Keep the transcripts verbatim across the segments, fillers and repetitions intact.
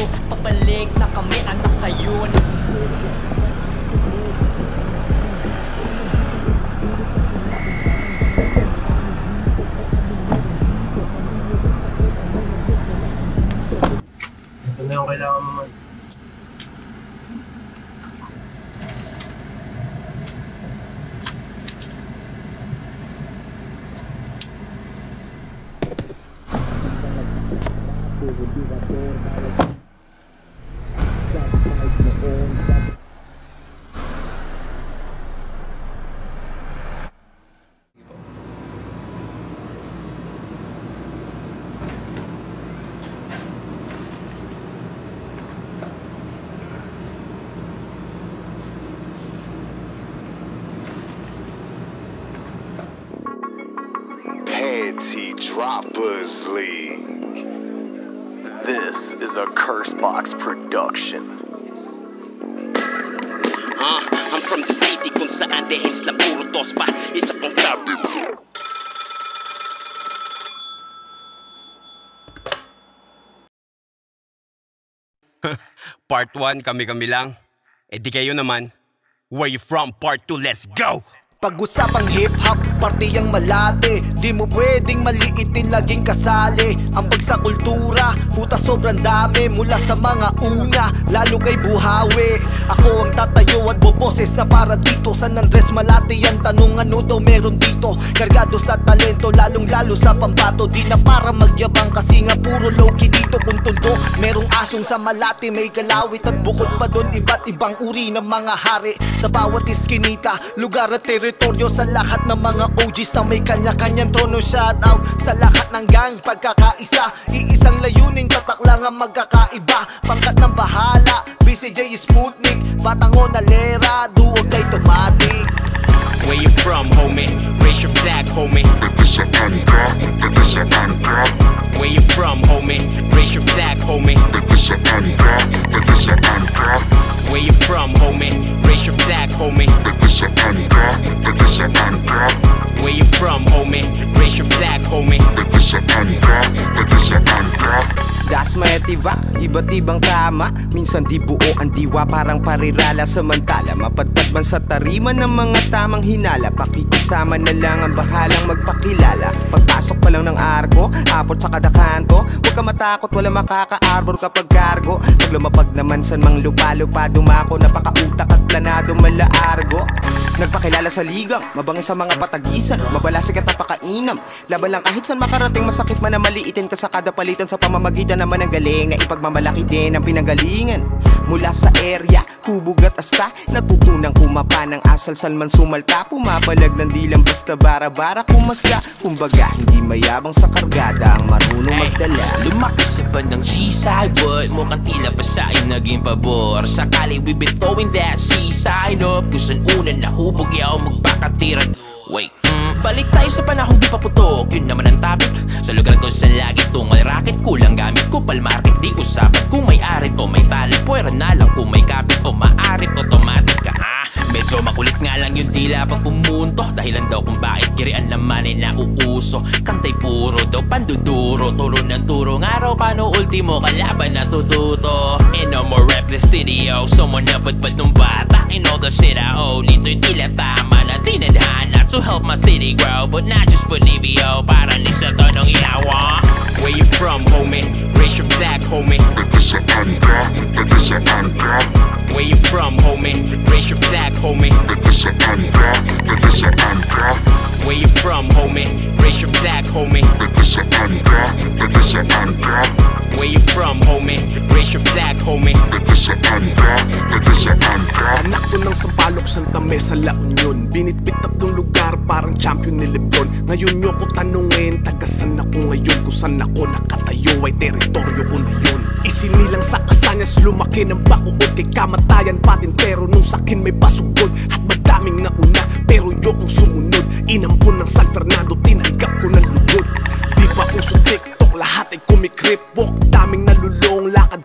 tayo, pabalik na kami, anak kayo. Ito na yung kailangan mo man. Panty Droppers League. This is a Cursebox production. Uh, I'm from the city kung saan dahil sa puro dos pa. Isa pang sabi. Part one, kami-kami lang. Eh di kayo naman. Where you from? Part two, let's go! Pag-usapang hip-hop, partiyang malate. Di mo pwedeng maliitin, laging kasali. Ang bagsa kultura, puta sobrang dami. Mula sa mga una, lalo kay Buhawi. Ako ang tatayo at boboses na para dito. San Andres Malate yan, tanong ano daw meron dito. Kargado sa talento, lalong lalo sa pambato. Di na para magyabang kasi nga puro low-key dito. Kung tundo, merong asong sa Malate. May kalawit at bukod pa doon iba't ibang uri ng mga hari. Sa bawat iskinita, lugar at teritoryo, sa lahat ng mga O Gs na may kanya-kanyang trono. Shout out sa lahat ng gang, pagkakaisa. Iisang layuning, tatak lang ang magkakaiba. Pangkat ng bahala, B C J Sputnik, Batangon Alera, duo tay Tomatic. Where you from, homie? Raise your flag, homie. Nagkasaan ka, nagkasaan ka. Where you from, homie? Raise your flag, homie. Nagkasaan ka, nagkasaan ka. Where you from, homie? Raise your flag, homie. Nagkasaan ka, nagkasaan ka. Where you from, homie? Raise your flag, homie. Nagkasaan ka, nagkasaan ka. Das mayativa, iba't ibang tama. Minsan di buo ang diwa, parang parirala. Samantala, mapadpad man sa tarima ng mga tamang hinala. Pakikisama na lang ang bahalang magpakilala. Pagpasok pa lang ng arko, apot sa kada kanto. Huwag ka matakot, wala makaka-arbor kapag cargo. Pag lumapag naman san mang lupa-lupa, dumako, napakautak at planado malaargo. Nagpakilala sa ligang, mabangin sa mga patagisan. Mabalasig at napakainam, laban lang kahit san makarating. Masakit man na maliitin ka sa kada palitan. Sa pamamagitan naman ang galing na ipagmamalaki din ang pinanggalingan. Mula sa area, hubog at asta, natutunang kumapa ng asal san man sumalta. Pumapalag ng dilang basta bara-bara kumasa. Kumbaga hindi mayabang sa kargada, ang marunong magdala. Lumaki sa bandang G-side, but mukhang tila pa sa ay naging pabor. Sakali we been throwing that C-side up. Gusto una na hubog yaw magpakatira. Wait, mm, balik tayo sa panahong di pa putok. Yun naman ang topic. Sa lugar ko sa lagi tungal racket. Kulang gamit ko palmarket. Di usapan kung may arit o may talent. Pwera na lang kung may kapit o maarit. Automatic ka ah. Medyo makulit nga lang yung tila pag pumunto. Dahilan daw kung bakit kirian naman ay nauuso. Kantay puro daw panduduro. Turo ng turo nga raw paano ultimo kalaban natututo. And no more rap the city oh. Someone na badbad nung bata. And all the shit I owe. Dito'y tila tama na tinadhana to help my city grow. But not just for D V O. Para ni sa tanong ihawa. Where you from, homie? Raise your flag, homie. Nagkasaan ka, nagkasaan ka. Where you from, homie? Raise your flag, homie. Nagkasaan ka, nagkasaan ka. Where you from, homie? Raise your flag, homie. Nagkasaan ka, nagkasaan ka. Where you from, homie? Raise your flag, homie. Nagkasaan ka, nagkasaan ka. Anak ko ng Sampaloc, Santa Mesa, La Union. Binitbit tatlong lugar, parang champion ni Lebron. Ngayon nyo ko tanungin, tagasan ako ngayon. Kung saan ako nakatayo ay teritoryo ko na yun. Isinilang sa Asanyas, lumaki ng bakuod. Kay kamatayan patintero, nung sakin may pasugod. At madaming nauna, pero yokong sumunod. Inampun ng San Fernando, tinanggap ko ng lugod. Di pa uso TikTok, lahat ay kumikrip. Walk, daming nalulong, lakad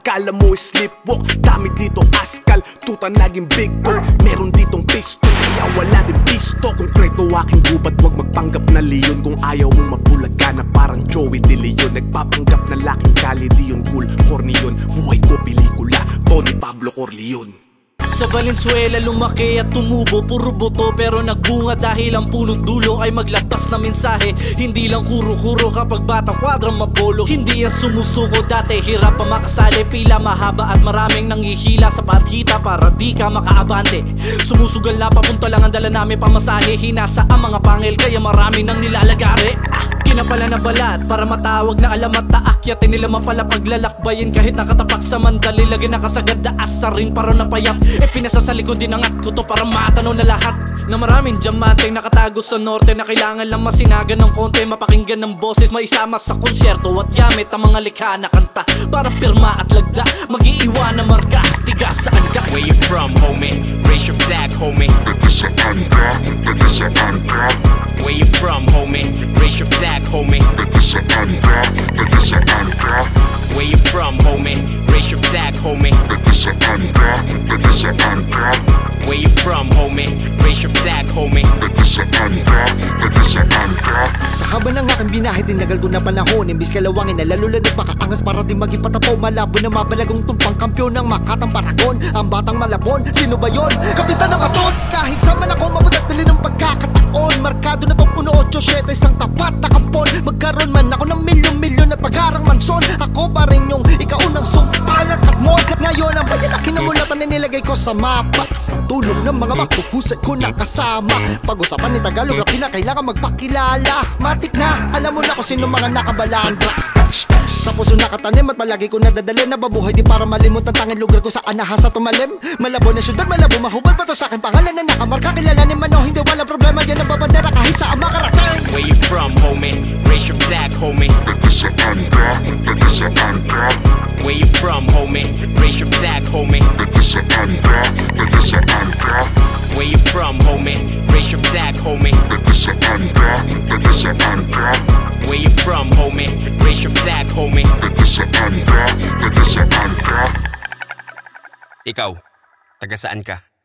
Akala mo is sleepwalk, dami dito askal, tuta naging big dog. Meron ditong pistol, kaya wala din pisto. Konkreto aking gubat, wag magpanggap na leon. Kung ayaw mong mapulaga na parang Joey De Leon. Nagpapanggap na laking kali, di yun cool, corny yun. Buhay ko pelikula, Tony Pablo Corleone. Sa Valenzuela lumaki at tumubo, puro buto pero nagbunga dahil ang punot dulo ay maglabas na mensahe. Hindi lang kuro-kuro kapag batang kwadrang mapolo. Hindi yan sumusuko dati, hirap pa makasali. Pila mahaba at maraming nanghihila sa pathita para di ka makaabante. Sumusugal na papunta lang ang dala namin pamasahe. Hinasa ang mga pangil kaya marami nang nilalagari. Kinapala na balat para matawag na alamat na akyatin nila mapala paglalakbayin. Kahit nakatapak sa mandali, lagi nakasagad na asarin para napayat. E pinasa sa likod din ang at ko to para matanaw na lahat. Na maraming diamante nakatago sa norte na kailangan lang masinagan ng konti. Mapakinggan ng boses, maisama sa konsyerto at gamit ang mga likha na kanta para pirma at lagda, mag-iiwan na marka. Tiga saan ka? Where you from, homie? Raise your flag, homie. Nagdasaan ka, nagdasaan ka. Where you from, homie? Raise your flag, homie. Nagdasaan ka, nagdasaan ka. Where you from, homie? Raise your flag, homie. Nagdasaan ka, nagdasaan ka. Where you from, homie? Raise your flag, homie. Nagdasaan ka, nagdasaan ka. Sa haba ng aking binahe, tinagal ko na panahon. Imbis kalawangin na lalo lang nagpakaangas para di magipatapaw. Malabo na mabalagong tumpang kampyon ng Makatang Paragon. Ang batang malabon, sino ba yon? Kapitan ng Aton! Kahit saan man ako mabugat dali ng pagkakataon. Markado na tong one eight seven, isang tapat na kampon. Magkaroon man ako ng milyon-milyon at pagharang manson. Ako pa rin yung ikaunang sumpa ng katmon. Ngayon ang bayan na kinamulatan na nilagay ko sa mapa. Sa tulong ng mga makuhusay ko nakasama. Pag-usapan ni Tagalog rap, di na kailangan magpakilala. Matik na, alam mo na kung sino mga nakabalaan. Sa puso nakatanim at palagi ko nadadali. Nababuhay di para malimot ang tanging lugar ko sa anahasa tumalim. Malabo na syudad, malabo mahubad pa to sa akin. Pangalan na nakamarka, kilalanin man o hindi walang problema. Yan ang babandera kahit sa makarating. Where you from, homie? Raise your flag, homie. Nagdasaan ka, nagdasaan ka. Where you from, homie? Raise your flag, homie. Nagdasaan ka, nagdasaan ka. Where you from, homie? Raise your flag, homie. Nagdasaan ka, nagdasaan ka. Where you from, homie? Raise your flag, homie. Nagdasaan ka, nagdasaan ka. Ikaw, taga saan ka?